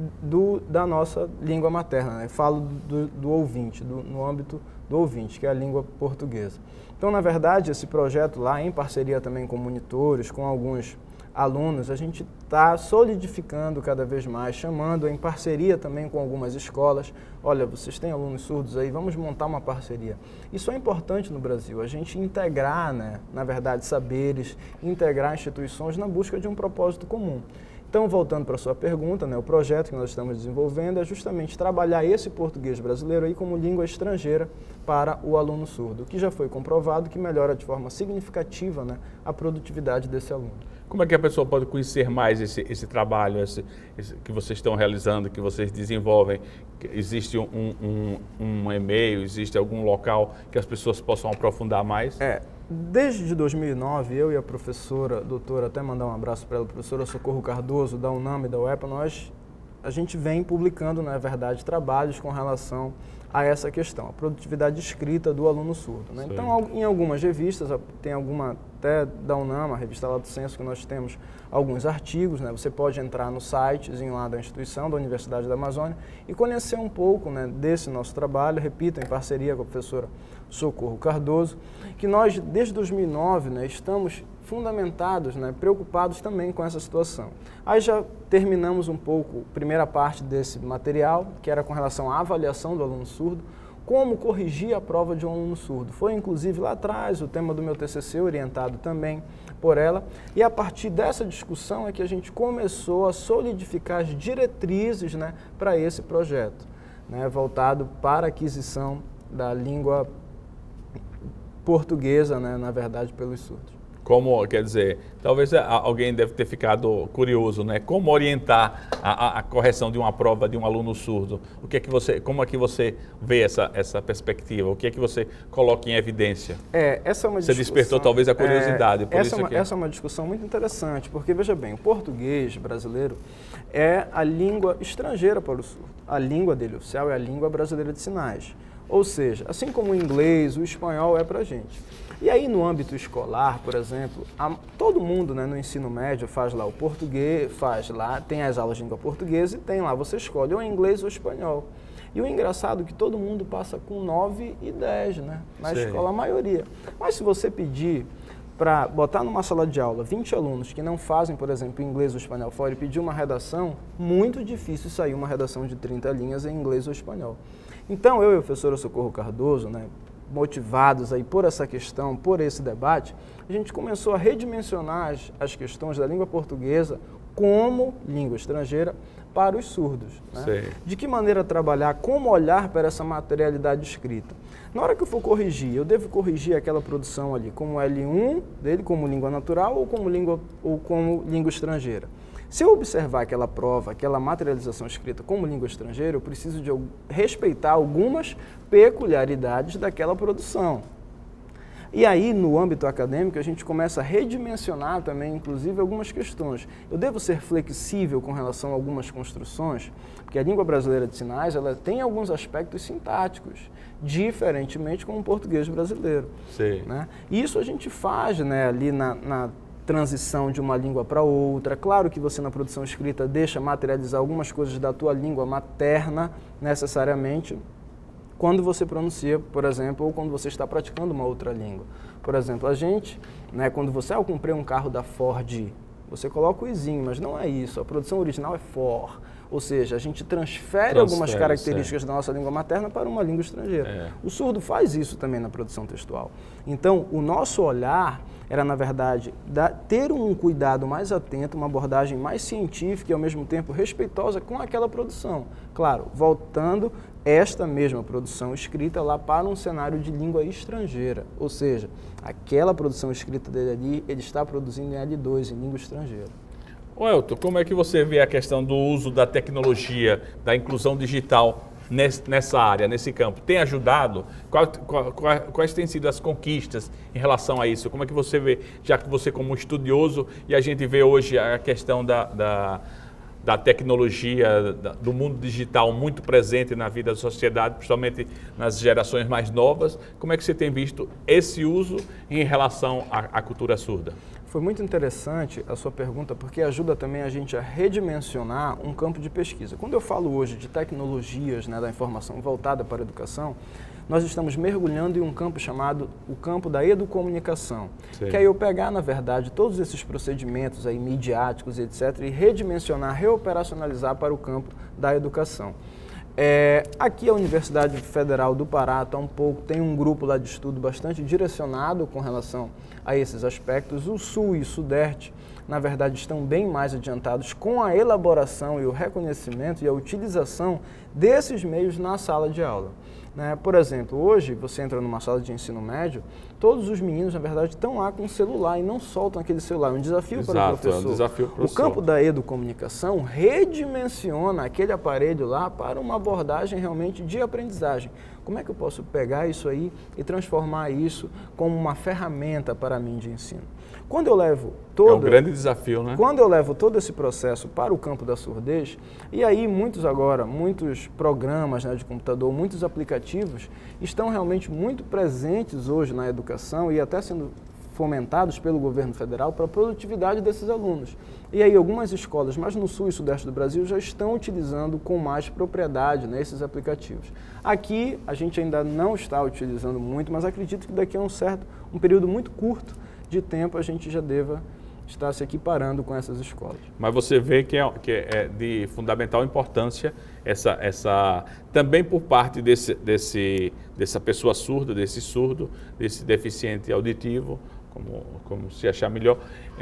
da nossa língua materna, né? Falo do ouvinte, no âmbito do ouvinte, que é a língua portuguesa. Então, na verdade, esse projeto lá, em parceria também com monitores, com alguns alunos, a gente está solidificando cada vez mais, chamando em parceria também com algumas escolas. Olha, vocês têm alunos surdos aí, vamos montar uma parceria. Isso é importante no Brasil, a gente integrar, né, na verdade, saberes, integrar instituições na busca de um propósito comum. Então, voltando para a sua pergunta, né, o projeto que nós estamos desenvolvendo é justamente trabalhar esse português brasileiro aí como língua estrangeira para o aluno surdo, que já foi comprovado que melhora de forma significativa, né, a produtividade desse aluno. Como é que a pessoa pode conhecer mais esse trabalho que vocês estão realizando, que vocês desenvolvem? Existe um e-mail, existe algum local que as pessoas possam aprofundar mais? Desde 2009, eu e a professora, doutora, até mandar um abraço para ela, professora Socorro Cardoso, da UNAM e da UEPA, a gente vem publicando, na verdade, trabalhos com relação a essa questão, a produtividade escrita do aluno surdo, né? Então, em algumas revistas, tem alguma até da UNAM, a revista lá do Censo, que nós temos alguns artigos, né? Você pode entrar no sitezinho lá da instituição, da Universidade da Amazônia, e conhecer um pouco, né, desse nosso trabalho, repito, em parceria com a professora Socorro Cardoso, que nós, desde 2009, né, estamos fundamentados, né, preocupados também com essa situação. Aí já terminamos um pouco a primeira parte desse material, que era com relação à avaliação do aluno surdo, como corrigir a prova de um aluno surdo. Foi, inclusive, lá atrás o tema do meu TCC, orientado também por ela, e a partir dessa discussão é que a gente começou a solidificar as diretrizes, né, para esse projeto, né, voltado para a aquisição da língua portuguesa, né, na verdade, pelos surdos. Como, quer dizer, talvez alguém deve ter ficado curioso, né? Como orientar a correção de uma prova de um aluno surdo? Como é que você vê essa perspectiva? O que é que você coloca em evidência? Essa é uma discussão, você despertou talvez a curiosidade. Essa é uma discussão muito interessante, porque, veja bem, o português brasileiro é a língua estrangeira para o surdo. A língua dele oficial é a língua brasileira de sinais. Ou seja, assim como o inglês, o espanhol é para a gente. E aí, no âmbito escolar, por exemplo, todo mundo, né, no ensino médio faz lá o português, tem as aulas de língua portuguesa e tem lá, você escolhe ou inglês ou espanhol. E o engraçado é que todo mundo passa com 9 e 10, né, na escola, a maioria. Mas se você pedir para botar numa sala de aula 20 alunos que não fazem, por exemplo, inglês ou espanhol fora e pedir uma redação, muito difícil sair uma redação de 30 linhas em inglês ou espanhol. Então, eu e a professora Socorro Cardoso, né, motivados aí por essa questão, por esse debate, a gente começou a redimensionar as questões da língua portuguesa como língua estrangeira para os surdos. Né? De que maneira trabalhar, como olhar para essa materialidade escrita. Na hora que eu for corrigir, eu devo corrigir aquela produção ali como L1 dele, como língua natural ou como língua estrangeira. Se eu observar aquela prova, aquela materialização escrita como língua estrangeira, eu preciso de respeitar algumas peculiaridades daquela produção. E aí, no âmbito acadêmico, a gente começa a redimensionar também, inclusive, algumas questões. Eu devo ser flexível com relação a algumas construções, porque a língua brasileira de sinais, ela tem alguns aspectos sintáticos, diferentemente com o português brasileiro. Sim. Né? Isso a gente faz, né, ali na transição de uma língua para outra. Claro que você na produção escrita deixa materializar algumas coisas da tua língua materna, necessariamente, quando você pronuncia, por exemplo, ou quando você está praticando uma outra língua. Por exemplo, a gente, né, quando você, eu comprei um carro da Ford, você coloca o izinho, mas não é isso, a produção original é for. Ou seja, a gente transfere algumas características da nossa língua materna para uma língua estrangeira. O surdo faz isso também na produção textual. Então, o nosso olhar era, na verdade, ter um cuidado mais atento, uma abordagem mais científica e, ao mesmo tempo, respeitosa com aquela produção. Claro, voltando esta mesma produção escrita lá para um cenário de língua estrangeira. Ou seja, aquela produção escrita dele ali, ele está produzindo em L2, em língua estrangeira. Ô Elton, como é que você vê a questão do uso da tecnologia, da inclusão digital nessa área, nesse campo? Tem ajudado? Quais têm sido as conquistas em relação a isso? Como é que você vê, já que você como estudioso, e a gente vê hoje a questão da tecnologia, do mundo digital muito presente na vida da sociedade, principalmente nas gerações mais novas, como é que você tem visto esse uso em relação à cultura surda? Foi muito interessante a sua pergunta, porque ajuda também a gente a redimensionar um campo de pesquisa. Quando eu falo hoje de tecnologias, né, da informação voltada para a educação, nós estamos mergulhando em um campo chamado o campo da educomunicação. Sim. Que é eu pegar, na verdade, todos esses procedimentos aí, midiáticos, etc., e redimensionar, reoperacionalizar para o campo da educação. Aqui a Universidade Federal do Pará tem um grupo lá de estudo bastante direcionado com relação a esses aspectos. O Sul e o Sudeste, na verdade, estão bem mais adiantados com a elaboração e o reconhecimento e a utilização desses meios na sala de aula. Né? Por exemplo, hoje você entra numa sala de ensino médio, todos os meninos, na verdade, estão lá com o celular e não soltam aquele celular. É um desafio para o professor. É um desafio para o professor. O campo da educomunicação redimensiona aquele aparelho lá para uma abordagem realmente de aprendizagem. Como é que eu posso pegar isso aí e transformar isso como uma ferramenta para mim de ensino? Quando eu levo é um grande desafio, né? Quando eu levo todo esse processo para o campo da surdez, e aí muitos programas, né, de computador, muitos aplicativos estão realmente muito presentes hoje na educação e até sendo fomentados pelo governo federal para a produtividade desses alunos. E aí algumas escolas, mas no sul e sudeste do Brasil, já estão utilizando com mais propriedade, né, esses aplicativos. Aqui a gente ainda não está utilizando muito, mas acredito que daqui a um período muito curto de tempo a gente já deva estar se equiparando com essas escolas. Mas você vê que é de fundamental importância também por parte dessa pessoa surda, desse surdo, desse deficiente auditivo, como se achar melhor,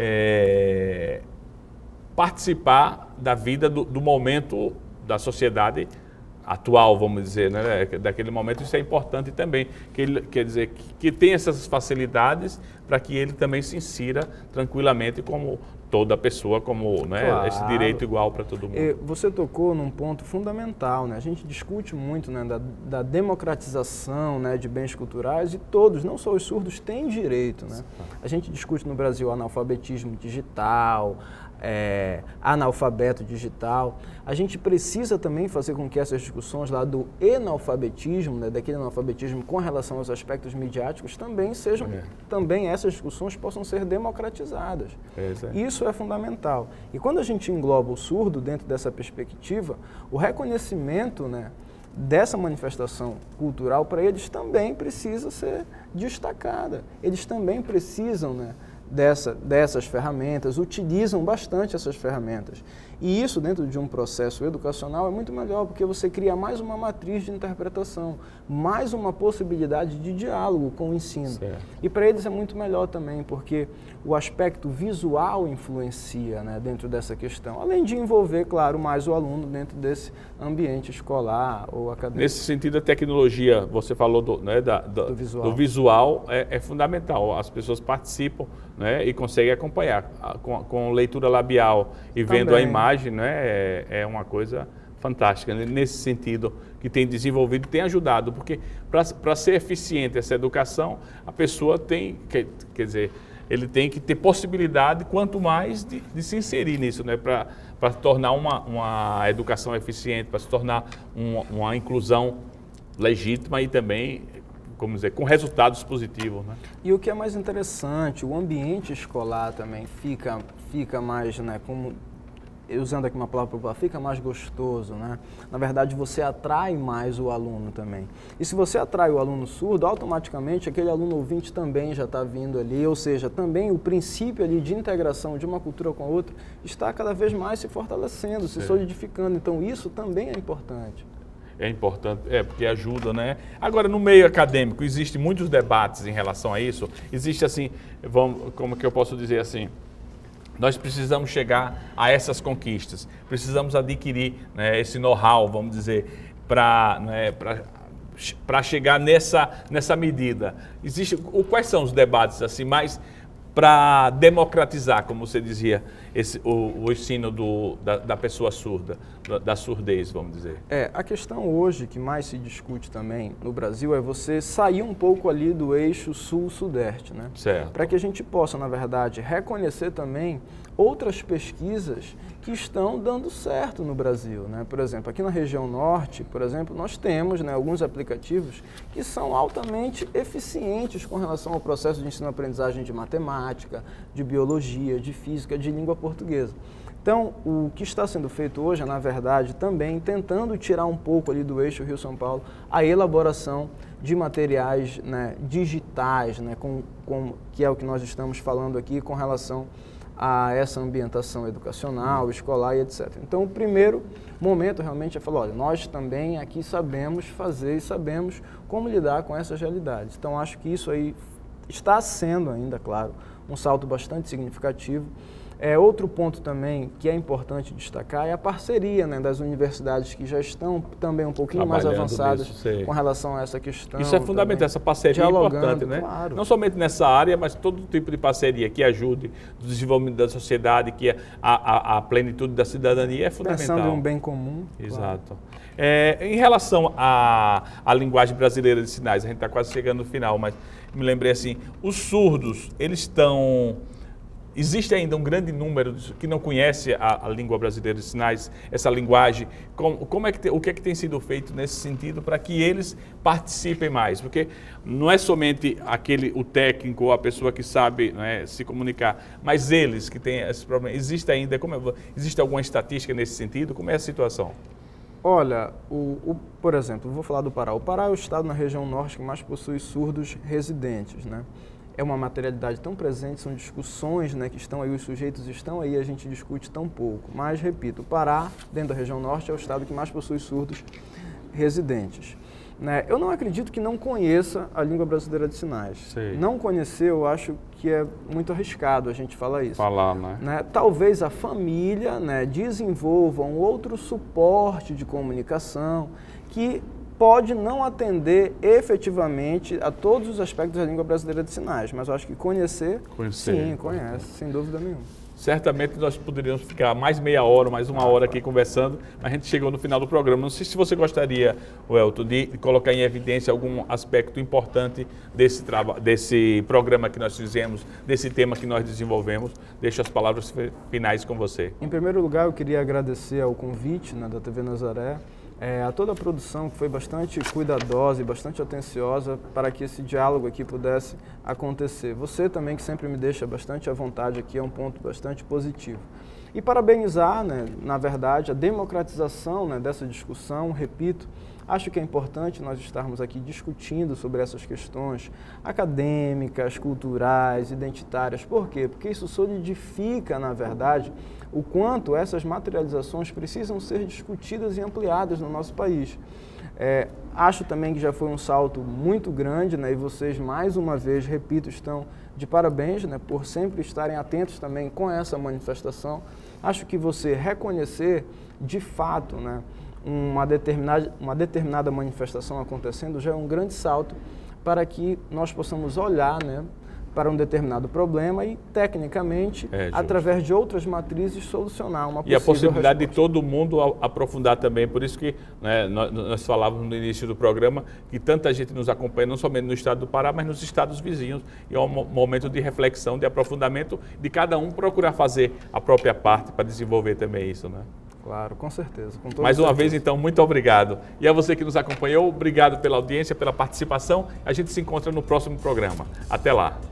participar da vida do momento da sociedade atual, vamos dizer, né? Daquele momento. Isso é importante também, que ele, quer dizer, que tem essas facilidades para que ele também se insira tranquilamente como toda pessoa, como, né, claro, esse direito igual para todo mundo. Você tocou num ponto fundamental, né? A gente discute muito, né, da democratização, né, de bens culturais, e todos, não só os surdos, têm direito, né? A gente discute no Brasil analfabetismo digital, analfabeto digital. A gente precisa também fazer com que essas discussões lá do analfabetismo, né, daquele analfabetismo com relação aos aspectos midiáticos, também essas discussões possam ser democratizadas. Isso é fundamental. E quando a gente engloba o surdo dentro dessa perspectiva, o reconhecimento, né, dessa manifestação cultural para eles também precisa ser destacada. Eles também precisam, né, dessas ferramentas, utilizam bastante essas ferramentas. E isso, dentro de um processo educacional, é muito melhor, porque você cria mais uma matriz de interpretação, mais uma possibilidade de diálogo com o ensino. Certo. E para eles é muito melhor também, porque o aspecto visual influencia, né, dentro dessa questão, além de envolver, claro, mais o aluno dentro desse ambiente escolar ou acadêmico. Nesse sentido, a tecnologia, você falou do visual é fundamental. As pessoas participam, né, e conseguem acompanhar com leitura labial e Também. vendo a imagem, né, é uma coisa fantástica, né? Nesse sentido que tem desenvolvido e tem ajudado, porque para ser eficiente essa educação, a pessoa tem, quer dizer, ele tem que ter possibilidade, quanto mais, de se inserir nisso, né, para tornar uma educação eficiente, para se tornar uma inclusão legítima e também, como dizer, com resultados positivos, né? E o que é mais interessante, o ambiente escolar também fica mais, né, como, usando aqui uma palavra popular, fica mais gostoso, né? Na verdade, você atrai mais o aluno também. E se você atrai o aluno surdo, automaticamente aquele aluno ouvinte também já está vindo ali, ou seja, também o princípio ali de integração de uma cultura com a outra está cada vez mais se fortalecendo, se solidificando. Então, isso também é importante. É importante, porque ajuda, né? Agora, no meio acadêmico, existem muitos debates em relação a isso. Existe assim, como que eu posso dizer assim, nós precisamos chegar a essas conquistas, precisamos adquirir, né, esse know-how, vamos dizer, para chegar nessa medida. Quais são os debates assim mais para democratizar, como você dizia, o ensino da pessoa surda, da surdez, vamos dizer? A questão hoje que mais se discute também no Brasil é você sair um pouco ali do eixo sul-sudeste, né? Certo. Para que a gente possa, na verdade, reconhecer também outras pesquisas que estão dando certo no Brasil, né? Por exemplo, aqui na região norte, por exemplo, nós temos, né, alguns aplicativos que são altamente eficientes com relação ao processo de ensino-aprendizagem de matemática, de biologia, de física, de língua portuguesa. Então, o que está sendo feito hoje é, na verdade, também tentando tirar um pouco ali do eixo Rio-São Paulo a elaboração de materiais, né, digitais, né, que é o que nós estamos falando aqui com relação a essa ambientação educacional, escolar e etc. Então, o primeiro momento realmente é falar, olha, nós também aqui sabemos fazer e sabemos como lidar com essas realidades. Então, acho que isso aí está sendo ainda, claro, um salto bastante significativo. Outro ponto também que é importante destacar é a parceria, né, das universidades que já estão também um pouquinho mais avançadas com relação a essa questão. Isso é fundamental, também, essa parceria é importante, né? Claro. Não somente nessa área, mas todo tipo de parceria que ajude o desenvolvimento da sociedade, que a plenitude da cidadania é fundamental. Pensando em um bem comum. Exato. Em relação à linguagem brasileira de sinais, a gente está quase chegando no final, mas me lembrei assim, os surdos, eles estão... Existe ainda um grande número que não conhece a língua brasileira de sinais, essa linguagem. O que é que tem sido feito nesse sentido para que eles participem mais? Porque não é somente o técnico ou a pessoa que sabe, né, se comunicar, mas eles que têm esse problema. Existe alguma estatística nesse sentido? Como é a situação? Olha, por exemplo, vou falar do Pará. O Pará é o estado na região norte que mais possui surdos residentes, né? É uma materialidade tão presente, são discussões, né, que estão aí, os sujeitos estão aí, a gente discute tão pouco. Mas, repito, o Pará, dentro da região norte, é o estado que mais possui surdos residentes. Né? Eu não acredito que não conheça a língua brasileira de sinais. Sim. Não conhecer, eu acho que é muito arriscado a gente falar isso. Né? Talvez a família, né, desenvolva um outro suporte de comunicação que pode não atender efetivamente a todos os aspectos da língua brasileira de sinais, mas eu acho que conhecer sim, conhece, sem dúvida nenhuma. Certamente nós poderíamos ficar mais meia hora, mais uma hora aqui conversando, mas a gente chegou no final do programa. Não sei se você gostaria, Welton, de colocar em evidência algum aspecto importante desse programa que nós fizemos, desse tema que nós desenvolvemos. Deixo as palavras finais com você. Em primeiro lugar, eu queria agradecer ao convite, né, da TV Nazaré, a toda a produção que foi bastante cuidadosa e bastante atenciosa para que esse diálogo aqui pudesse acontecer. Você também, que sempre me deixa bastante à vontade aqui, é um ponto bastante positivo. E parabenizar, né, na verdade, a democratização, né, dessa discussão, repito, Acho que é importante nós estarmos aqui discutindo sobre essas questões acadêmicas, culturais, identitárias. Por quê? Porque isso solidifica, na verdade, o quanto essas materializações precisam ser discutidas e ampliadas no nosso país. Acho também que já foi um salto muito grande, né, e vocês, mais uma vez, repito, estão de parabéns, né, por sempre estarem atentos também com essa manifestação. Acho que você reconhecer, de fato, né, uma determinada manifestação acontecendo já é um grande salto para que nós possamos olhar, né, para um determinado problema e, tecnicamente, através de outras matrizes, solucionar uma possível E a possibilidade resposta. de todo mundo aprofundar também. Por isso que, né, nós falávamos no início do programa que tanta gente nos acompanha, não somente no estado do Pará, mas nos estados vizinhos. E é um momento de reflexão, de aprofundamento, de cada um procurar fazer a própria parte para desenvolver também isso, né? Claro, com certeza. Mais uma vez, então, muito obrigado. E a você que nos acompanhou, obrigado pela audiência, pela participação. A gente se encontra no próximo programa. Até lá.